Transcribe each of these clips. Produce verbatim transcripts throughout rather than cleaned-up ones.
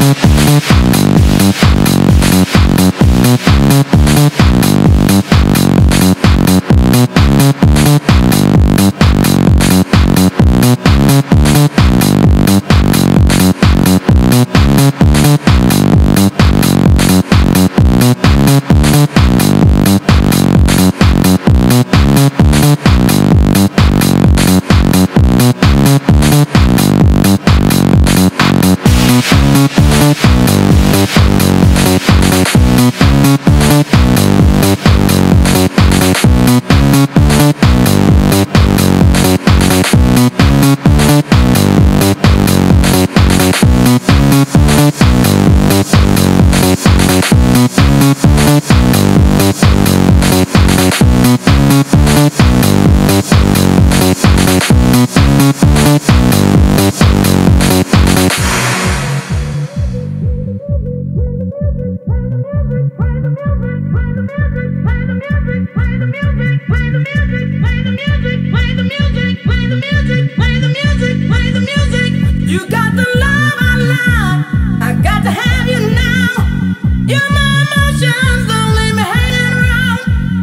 You got the love I love, I got to have you now. You're my emotions, don't leave me hanging around.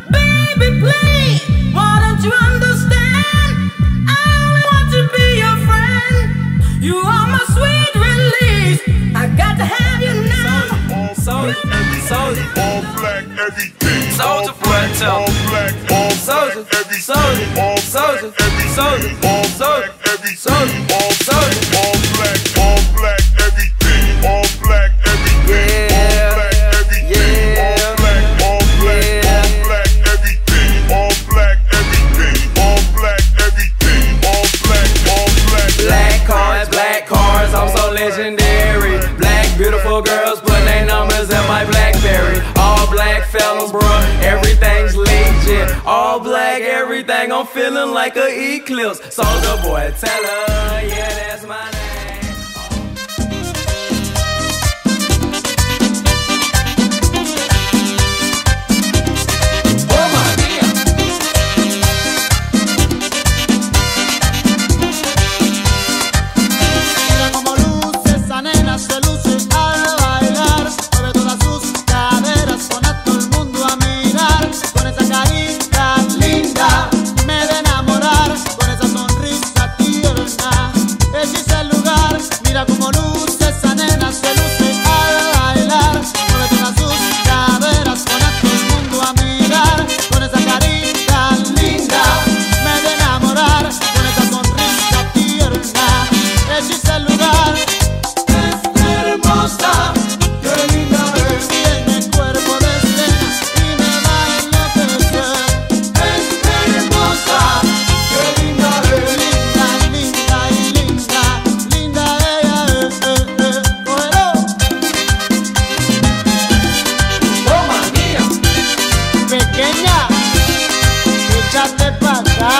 Baby, please, why don't you understand? I only want to be your friend. You are my sweet release, I got to have you now. Soldier, soldier, all black, everything. soldier for a All black, all soldier, black, everything. soldier, All soldier, black, everything. soldier, All soldier, black, everything. soldier, All soldier. all black, all black, everything. All black, everything. Yeah, All black, everything. yeah, All black, all black, yeah. all black, everything. All black, everything. All black, everything. All black, all black. Black cars, black cars, I'm so legendary. Black beautiful girls put their numbers in my BlackBerry. All black fellas, bruh, everything's legit. All black, everything, I'm feeling like a eclipse. Soldier boy, tell her, yeah, that's my name. Mira como luce esa nena, se luce al bailar. Mueve todas sus caderas, pone a todo el mundo a mirar. Con esa carita linda, me de enamorar. Con esa sonrisa tierna, hechiza el lugar. Mira como luce esa nena, se luce al bailar. Mueve todas sus caderas, pone a todo el mundo a mirar. Con esa carita linda, me de enamorar. Con esa sonrisa tierna, hechiza el lugar. Es hermosa, qué linda es. Tiene cuerpo de escena y me va a enloquecer. Es hermosa, qué linda es. Linda, linda y linda, linda ella es. Eh, eh, cógelo. Toma, mía. Pequeña, échate pa' acá.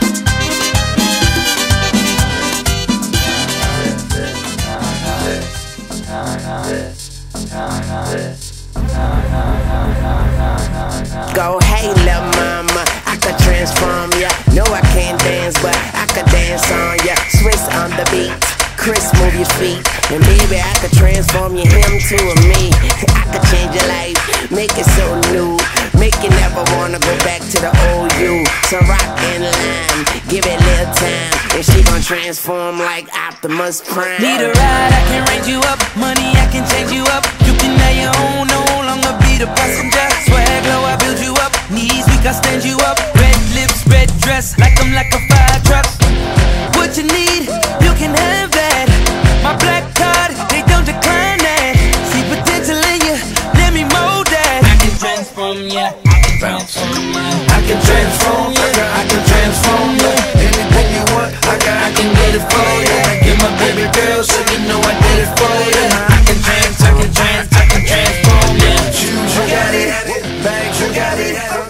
Go, hey, lil' mama, I could transform ya. No, I can't dance, but I could dance on ya. Swiss on the beat, Chris, move your feet. And baby, I could transform you, him to a me. I could change your life, make it so new. Make you never wanna go back to the old you. So rock and lime, give it little time. And she gon' transform like Optimus Prime. Need a ride, I can range you up. Money, I can change you up. You can have your own, no longer be the passenger. Swag low, I build you up. Knees weak, I stand you up. Red lips, red dress, like I'm like a fire truck. What you need, you can have that. My black card, they don't decline that. See potential in you, let me mold that. I can transform ya, I can transform ya. I can transform you, I can transform you. Anything you want, I got, I can get it for you. I get my baby girl, so you know I did it for you. I can trans, I can trans, I can transform you. Shoes, you got it, bags, you got it.